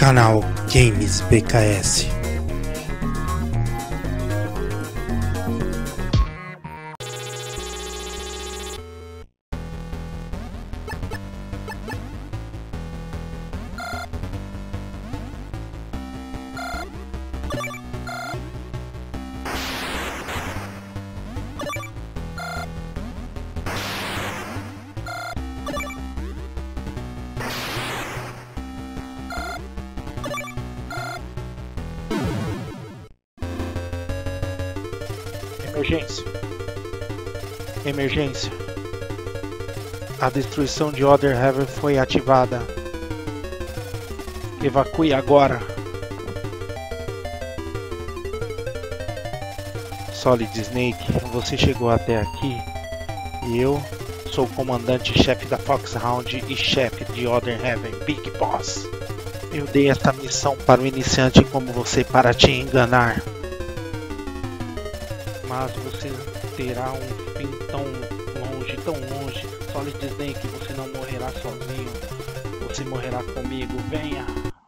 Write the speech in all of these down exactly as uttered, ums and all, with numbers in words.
Canal Games B K S. Emergência. Emergência. A destruição de Other Heaven foi ativada. Evacue agora. Solid Snake, você chegou até aqui e eu sou o comandante-chefe da Foxhound e chefe de Other Heaven, Big Boss. Eu dei esta missão para um iniciante como você para te enganar. Mas você terá um fim tão longe, tão longe. Solid Snake, você não morrerá sozinho. Você morrerá comigo, venha.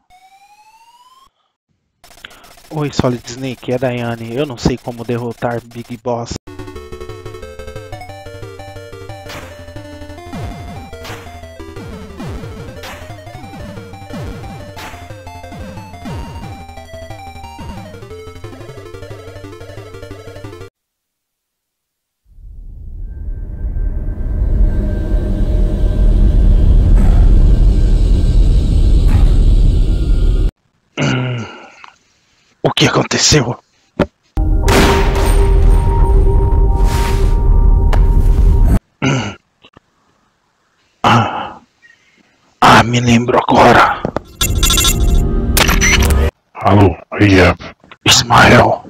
Oi, Solid Snake, é Daiane. Eu não sei como derrotar Big Boss. O que aconteceu? Ah, ah, me lembro agora. Alô, Iep. Ismael.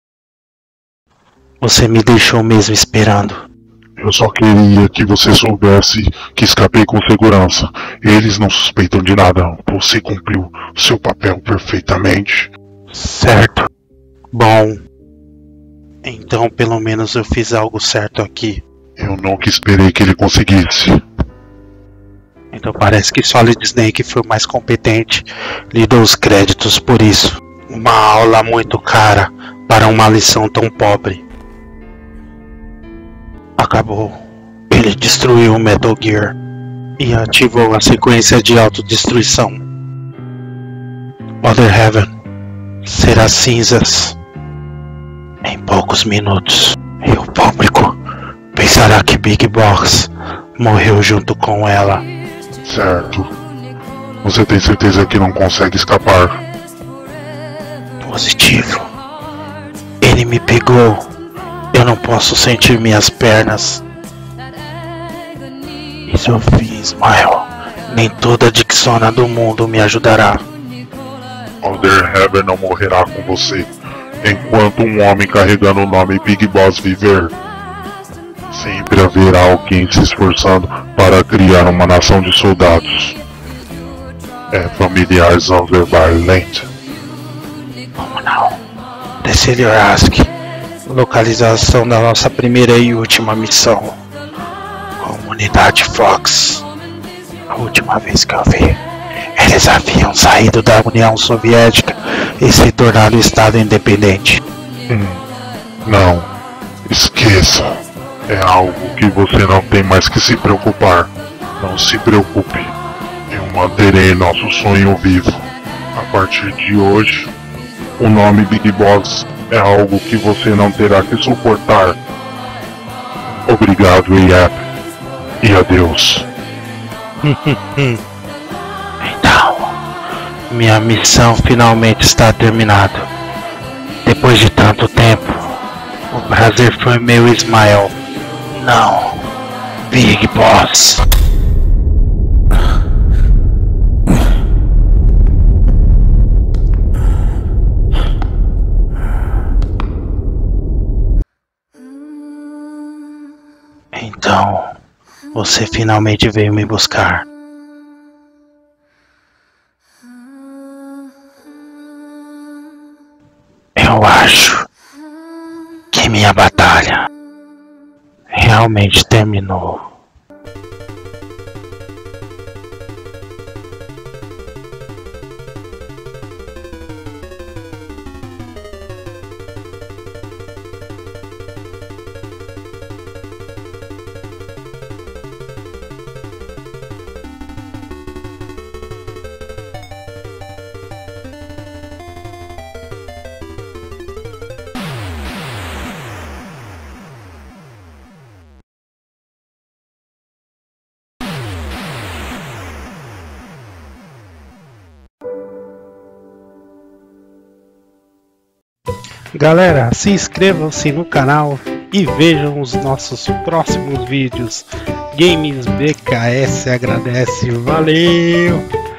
Você me deixou mesmo esperando. Eu só queria que você soubesse que escapei com segurança. Eles não suspeitam de nada. Você cumpriu seu papel perfeitamente. Certo. Bom. Então pelo menos eu fiz algo certo aqui. Eu nunca esperei que ele conseguisse. Então parece que Solid Snake foi o mais competente. Lhe dou os créditos por isso. Uma aula muito cara para uma lição tão pobre. Acabou. Ele destruiu o Metal Gear e ativou a sequência de autodestruição. Other Heaven será cinzas em poucos minutos. E o público pensará que Big Boss morreu junto com ela. Certo. Você tem certeza que não consegue escapar? Positivo. Ele me pegou. Eu não posso sentir minhas pernas. Isso eu fiz, Ismael. Nem toda a Dixona do mundo me ajudará. Other Heaven não morrerá com você, enquanto um homem carregando o nome Big Boss viver. Sempre haverá alguém se esforçando para criar uma nação de soldados. É familiares of the Violent. Como não? Deceiver Ask. Localização da nossa primeira e última missão. Comunidade Fox. A última vez que eu vi, eles haviam saído da União Soviética e se tornado Estado independente. Hum, não, esqueça. É algo que você não tem mais que se preocupar. Não se preocupe. Eu manterei nosso sonho vivo. A partir de hoje, o nome Big Boss é algo que você não terá que suportar. Obrigado, Iep. E adeus. Então, minha missão finalmente está terminada. Depois de tanto tempo, o prazer foi meu, Ismael. Não, Big Boss. Então, você finalmente veio me buscar. Eu acho que minha batalha realmente terminou. Galera, se inscrevam-se no canal e vejam os nossos próximos vídeos. Games B K S agradece, valeu!